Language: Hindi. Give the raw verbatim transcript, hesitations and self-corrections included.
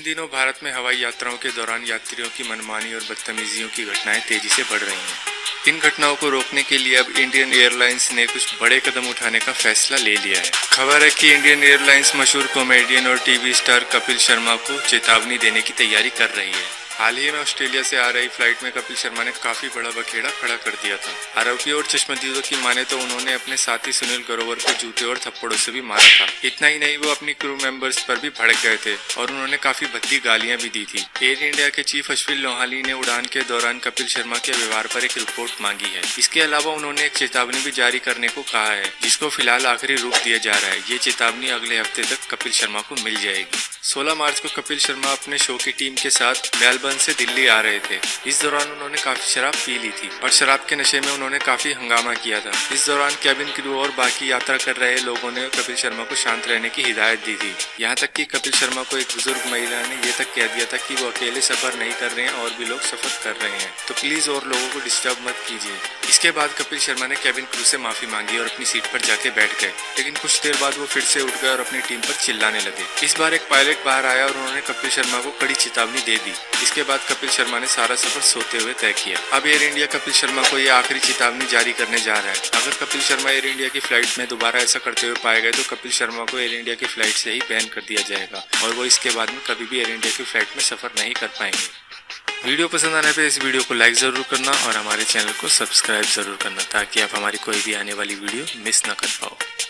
दिनों भारत में हवाई यात्राओं के दौरान यात्रियों की मनमानी और बदतमीजियों की घटनाएं तेजी से बढ़ रही हैं। इन घटनाओं को रोकने के लिए अब इंडियन एयरलाइंस ने कुछ बड़े कदम उठाने का फैसला ले लिया है। खबर है कि इंडियन एयरलाइंस मशहूर कॉमेडियन और टीवी स्टार कपिल शर्मा को चेतावनी देने की तैयारी कर रही है। हाल ही में ऑस्ट्रेलिया से आ रही फ्लाइट में कपिल शर्मा ने काफी बड़ा बखेड़ा खड़ा कर दिया था। आरोपियों और चश्मदीदों की माने तो उन्होंने अपने साथी सुनील ग्रोवर को जूते और थप्पड़ों से भी मारा था। इतना ही नहीं, वो अपनी क्रू मेंबर्स पर भी भड़क गए थे और उन्होंने काफी भद्दी गालियां भी दी थी। एयर इंडिया के चीफ अश्विन लोहानी ने उड़ान के दौरान कपिल शर्मा के व्यवहार पर एक रिपोर्ट मांगी है। इसके अलावा उन्होंने एक चेतावनी भी जारी करने को कहा है, जिसको फिलहाल आखिरी रूप दिया जा रहा है। ये चेतावनी अगले हफ्ते तक कपिल शर्मा को मिल जाएगी। सोलह मार्च को कपिल शर्मा अपने शो की टीम के साथ मेलबर्न से दिल्ली आ रहे थे। इस दौरान उन्होंने काफी शराब पी ली थी और शराब के नशे में उन्होंने काफी हंगामा किया था। इस दौरान कैबिन क्रू और बाकी यात्रा कर रहे लोगों ने कपिल शर्मा को शांत रहने की हिदायत दी थी। यहाँ तक कि कपिल शर्मा को एक बुजुर्ग महिला ने यह तक कह दिया था कि वो अकेले सफर नहीं कर रहे हैं और भी लोग सफर कर रहे हैं, तो प्लीज और लोगों को डिस्टर्ब मत कीजिए। इसके बाद कपिल शर्मा ने कैबिन क्रू से माफी मांगी और अपनी सीट पर जाके बैठ गए, लेकिन कुछ देर बाद वो फिर से उठ गए और अपनी टीम पर चिल्लाने लगे। इस बार एक पायलट बाहर आया और उन्होंने कपिल शर्मा को कड़ी चेतावनी दे दी। इसके बाद कपिल शर्मा ने सारा सफर सोते हुए तय किया। अब एयर इंडिया कपिल शर्मा को ये आखिरी चेतावनी जारी करने जा रहा है। अगर कपिल शर्मा एयर इंडिया की फ्लाइट में दोबारा ऐसा करते हुए पाए गए तो कपिल शर्मा को एयर इंडिया की फ्लाइट से ही बैन कर दिया जाएगा और वो इसके बाद में कभी भी एयर इंडिया की फ्लाइट में सफर नहीं कर पाएंगे। वीडियो पसंद आने पे इस वीडियो को लाइक जरूर करना और हमारे चैनल को सब्सक्राइब जरूर करना, ताकि आप हमारी कोई भी आने वाली वीडियो मिस ना कर पाओ।